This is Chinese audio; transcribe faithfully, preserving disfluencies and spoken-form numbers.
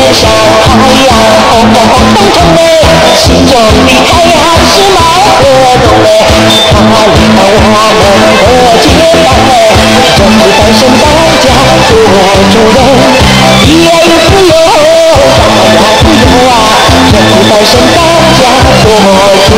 上太阳红红红彤彤嘞，心中的太阳是毛泽东嘞，他领导我们和解放嘞，我们翻身当家做主人，也不由，当然不由啊，我们翻身当家做主